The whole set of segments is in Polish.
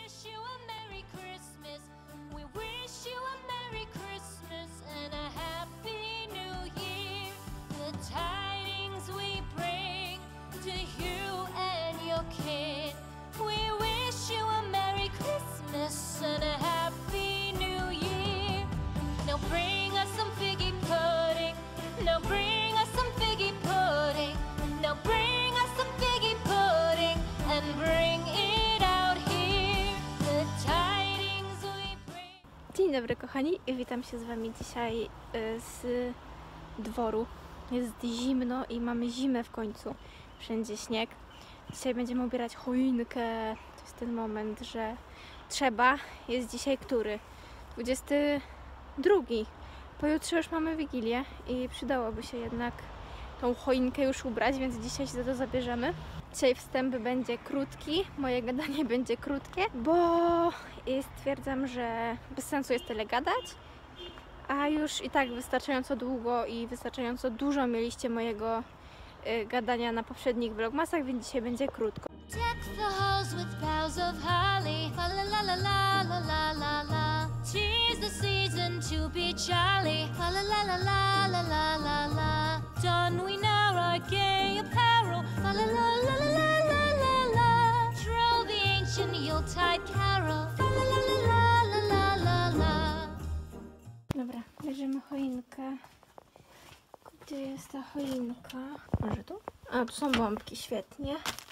wish you a Merry Christmas. We wish you a Merry Christmas and a Happy New Year. The tidings we bring to you and your kid. We wish you a Merry Christmas and a Happy New Year. Now bring us some figgy pudding. Now bring us some figgy pudding. Now bring us some figgy pudding and bring it out here. The tidings we bring. Dzień dobry kochani i witam się z wami dzisiaj z dworu. Jest zimno i mamy zimę w końcu. Wszędzie śnieg. Dzisiaj będziemy ubierać choinkę. To jest ten moment, że trzeba. Jest dzisiaj który? 22. Pojutrze już mamy Wigilię i przydałoby się jednak tą choinkę już ubrać, więc dzisiaj się za to zabierzemy. Dzisiaj wstęp będzie krótki, moje gadanie będzie krótkie, bo stwierdzam, że bez sensu jest tyle gadać, a już i tak wystarczająco długo i wystarczająco dużo mieliście mojego gadania na poprzednich vlogmasach, więc dzisiaj będzie krótko. Deck the halls with boughs of holly. La la la la la la la la la. 'Tis the season to be jolly. La la la la la la la la la. Don we now our gay apparel. La la la la la la la la. Troll the ancient Yuletide carol. La la la la la la la la. Dobra, bierzemy choinkę. Gdzie jest ta choinka? Może tu? A, tu są bombki, świetnie.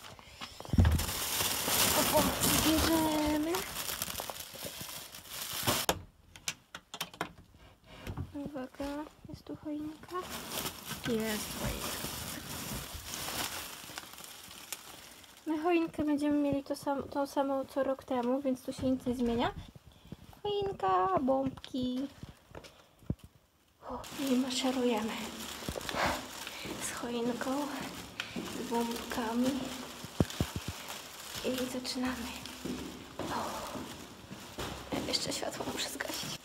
To bombki bierzemy. Uwaga, jest tu choinka? Jest choinka. My choinkę będziemy mieli tą samą co rok temu, więc tu się nic nie zmienia. Choinka, bombki. I maszerujemy z choinką, z bombkami i zaczynamy. Jeszcze światło muszę zgasić.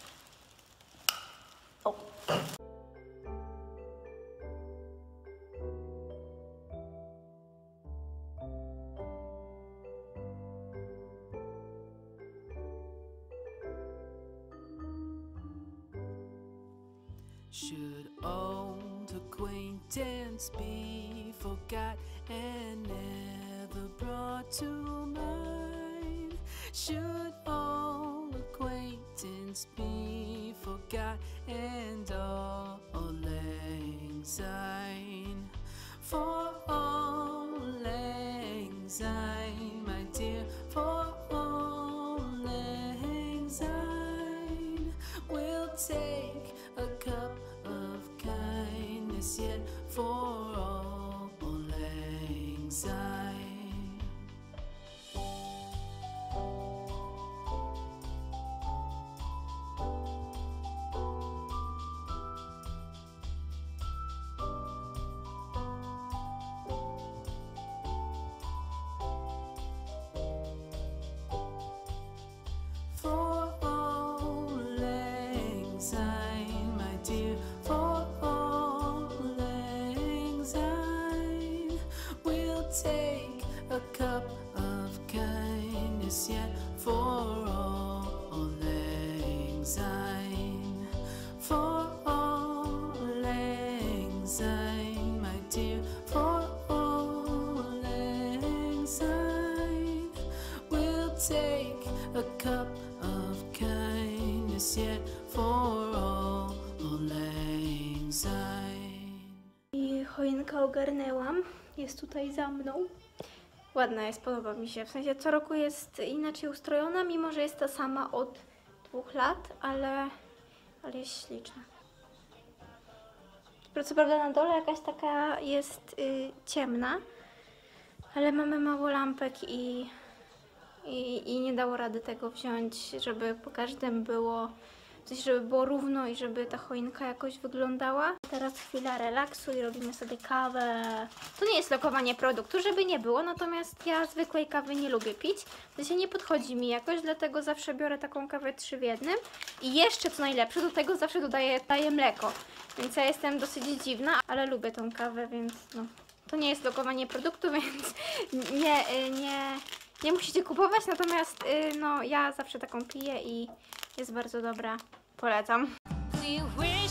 Should old acquaintance be forgot and never brought to mind? Should old acquaintance be forgot and all lang syne? For all lang syne, my dear, for all lang syne, we'll take a cup of kindness yet for all lang syne. For all lang syne, my dear, for all lang syne, we'll take a cup of kindness yet for all lang syne. For all lang syne, my dear, for all lang syne, we'll take a cup of kindness yet for all lang syne. I choinkę ogarnęłam. Jest tutaj za mną. Ładna jest, podoba mi się. W sensie co roku jest inaczej ustrojona, mimo że jest ta sama od 2 lat, ale jest śliczna. Co prawda na dole jakaś taka jest ciemna, ale mamy mało lampek i nie dało rady tego wziąć, żeby po każdym było, w sensie, żeby było równo i żeby ta choinka jakoś wyglądała. Teraz chwila relaksu i robimy sobie kawę. To nie jest lokowanie produktu, żeby nie było, natomiast ja zwykłej kawy nie lubię pić. W sensie nie podchodzi mi jakoś, dlatego zawsze biorę taką kawę 3 w 1. I jeszcze co najlepsze, do tego zawsze daję mleko. Więc ja jestem dosyć dziwna, ale lubię tą kawę, więc no. To nie jest lokowanie produktu, więc Nie musicie kupować, natomiast no ja zawsze taką piję i jest bardzo dobra. Polecam. We wish